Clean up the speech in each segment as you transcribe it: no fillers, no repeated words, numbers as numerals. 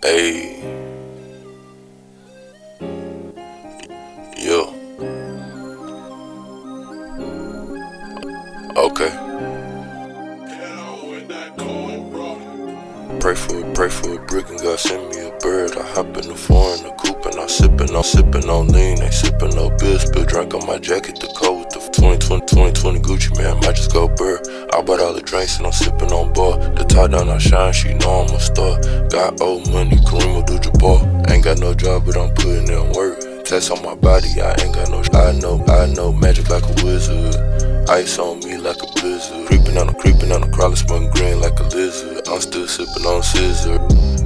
Ayy, yo, okay. Pray for a brick and God send me a bird. I hop in the foreign, the coupe, and I'm sippin' on lean. Ain't sippin' no beer, spill drink on my jacket. The coat with the 2020 Gucci, man, might just go burr. I bought all the drinks and I'm sippin' on bar. The top down I shine, she know I'm a star. Got old money, Kareem will do Jabaar. Ain't got no job, but I'm putting in work. Tats on my body, I ain't got no. I know magic like a wizard. Ice on me like a blizzard. Creeping on the crawler, smoking green like a lizard. I'm still sipping on Sizzurp.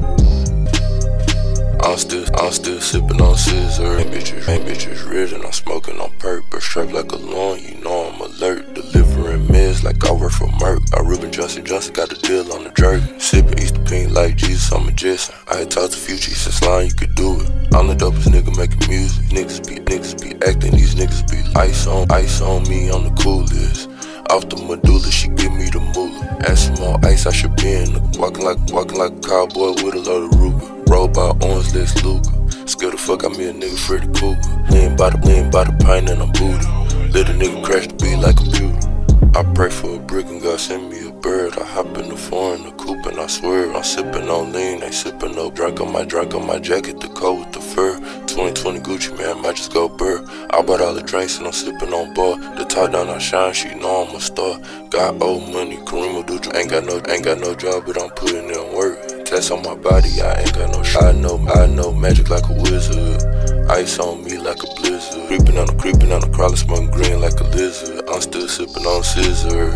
I'm still sipping on Sizzurp. Ain't bitches red and I'm smoking on perk. But strapped like a lawn, you know I'm alert. Delivering meds like I work for Merc. I Ruben Johnson got the deal on the jerk. Sipping Easter pink like Jesus, I'm a Jason. I had talked to Future, he said slime, you could do it. I'm the dopest nigga making music. Niggas be acting, these niggas be ice on me, I'm the coolest. Off the medulla, she give me the moolah. Add some more ice, I should be in the walking like a cowboy with a load of Ruger. Roll by orange legs Luger. Scared the fuck out me a nigga Freddy Cougar. Lean by the pint and I'm booty. Let a nigga crash the beat like a computer. I pray for a brick and God send me a bird. I hop in the foreign, the coupe, and I swear I'm sippin' on lean. Ain't sippin' no drink on my jacket. The coat with the fur. 2020 Gucci, man, might just go burr. I bought all the drinks and I'm sippin' on bar. The top down I shine, she know I'm a star. Got old money, Kareem will do. Ain't got no job, but I'm putting in work. Tats on my body, I ain't got no shit. I know magic like a wizard. Ice on me like a blizzard. Creeping on the crawler, smoking green like a lizard. I'm still sipping on Sizzurp.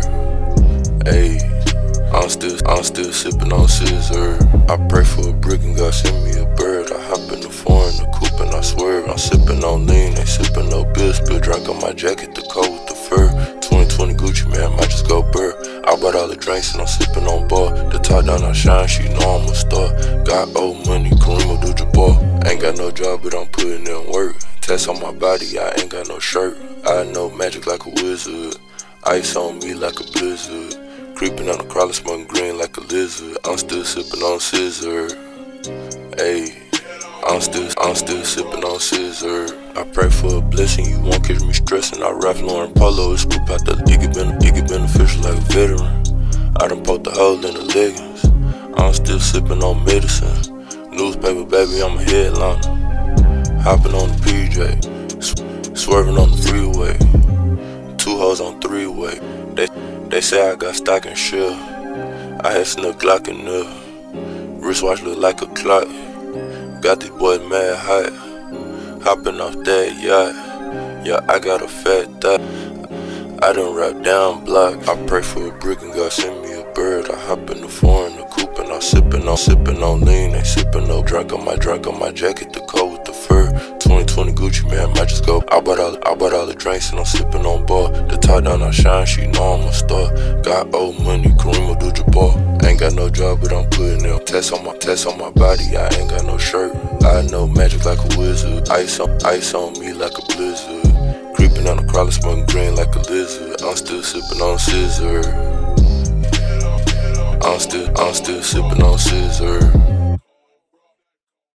Ayy, I'm still sipping on Sizzurp. I pray for a brick and God send me a bird. I hop in the foreign, the coupe, and I swear I'm sipping on lean. Ain't sipping no beer, spill drink on my jacket. The coat with the fur. 2020 Gucci, man, might just go burr. I bought all the drinks and I'm sipping on bar. The top down I shine, she know I'm a star. Got old money, Kareem will do Jabaar. Ain't got no job, but I'm putting in work. Tats on my body, I ain't got no shirt. I know magic like a wizard. Ice on me like a blizzard. Creeping on the crawler, smoking green like a lizard. I'm still sipping on Sizzurp. Ayy, I'm still sipping on Sizzurp. I pray for a blessing, you won't catch me stressing. I rap Lauren Polo, it's scoop out the it get beneficial like a veteran. I done poked the hole in the leggings. I'm still sipping on medicine. Newspaper, baby, I'm a headliner. Hopping on the PJ, swerving on the freeway. 2 hoes on 3-way. They say I got stock and shell. I had snuck Glock in there. Wristwatch look like a clock. Got these boys mad hot. Hopping off that yacht. Yeah, I got a fat thought. I done rap down block. I pray for a brick and God send me a bird. I hop in the foreign, the coupe, and I'm sippin' on lean. Ain't sippin' no drink on my jacket. The coat with the fur. 2020 Gucci, man, might just go. I bought all the drinks and I'm sippin' on bar. The top down I shine, she know I'm a star. Got old money, Kareem will do Jabaar. Ain't got no job, but I'm putting in tats on my body. I ain't got no shirt. I know magic like a wizard. Ice on me like a blizzard. Creeping on the crawler, smoking green like a lizard. I'm still sipping on Sizzurp. I'm still sipping on Sizzurp.